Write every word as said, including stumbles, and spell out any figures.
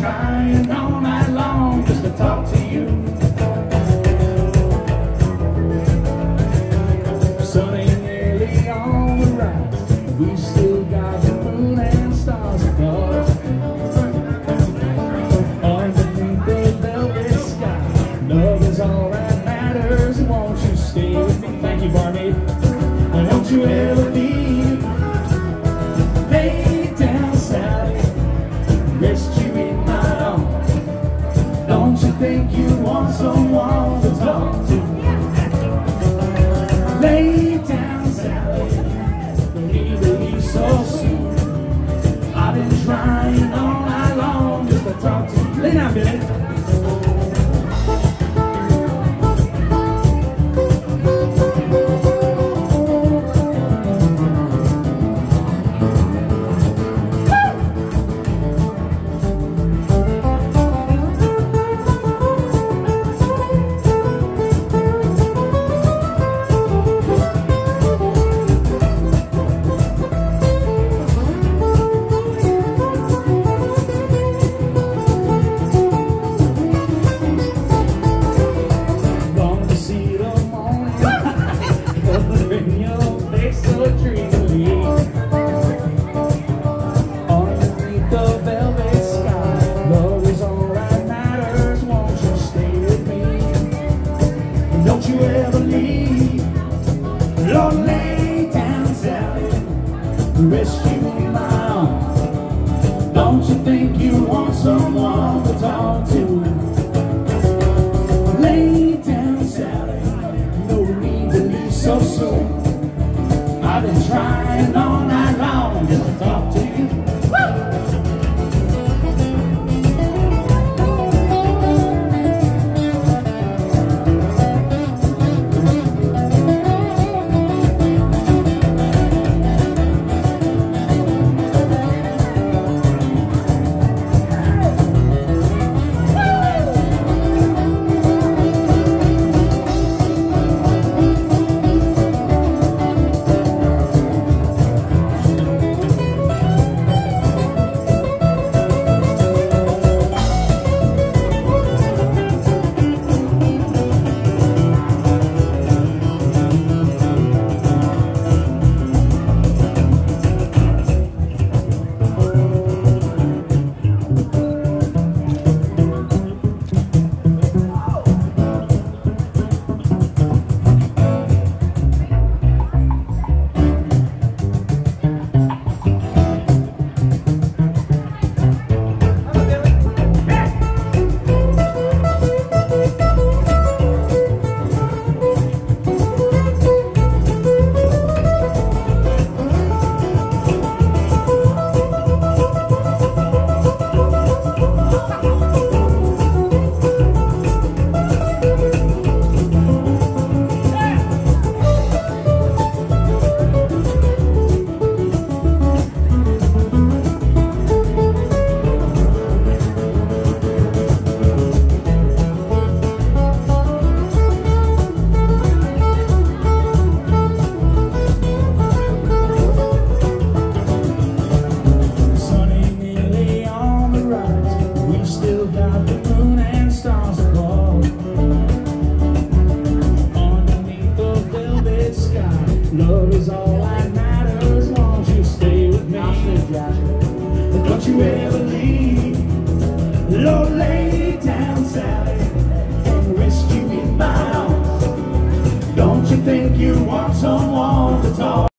trying all night long just to talk to you. Sun ain't nearly on the rise, we still got the moon and stars above. Underneath the velvet sky, love is all that matters. Won't you stay with me? Thank you, Barney. Don't you ever leave. Lay down, Sally, rest you in my arms. Don't you think you want someone to talk to? Lay down, Sally, don't need to leave so soon. I've been trying all night long just to talk to you. Lay down, Billy. Don't you ever leave. Lord, lay down, Sally, rest you in my arms. Don't you think you want someone to talk to? Lay down, Sally, no need to leave so soon. I've been trying all night long just to talk to you. Love is all that matters. Won't you stay with me? Don't you ever leave. Lord, lay down, Sally, and rest you in my arms. Don't you think you want someone to talk?